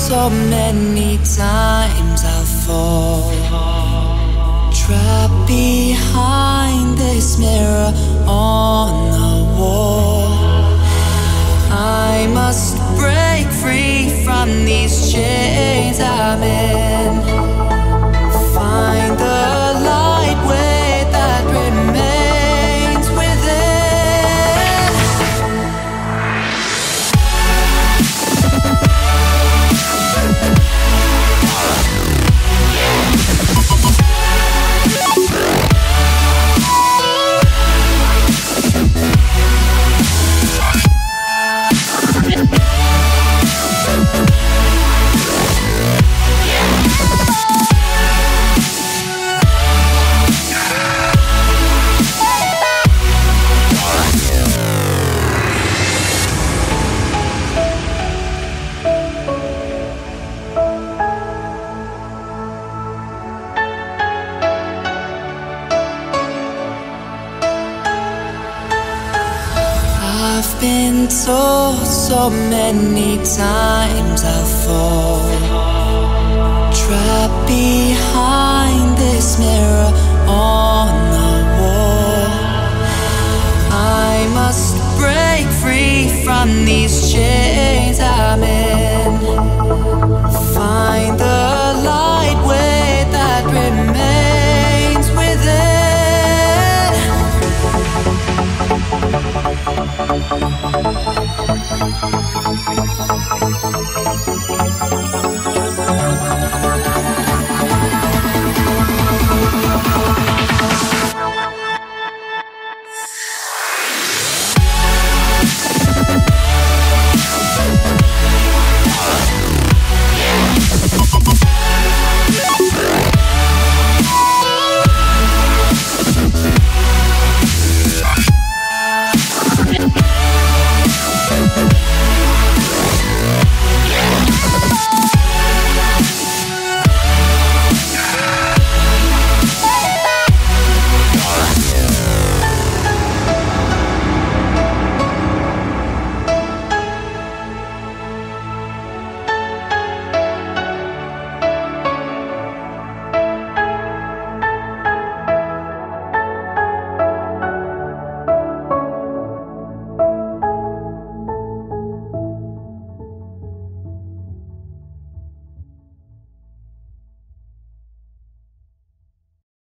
so many times I'll fall, trapped behind this mirror on the wall. I must break free from these chains I'm in, find the light way that remains within. I've been told so many times I'll fall, trapped behind this mirror on the wall. I must break free from these chains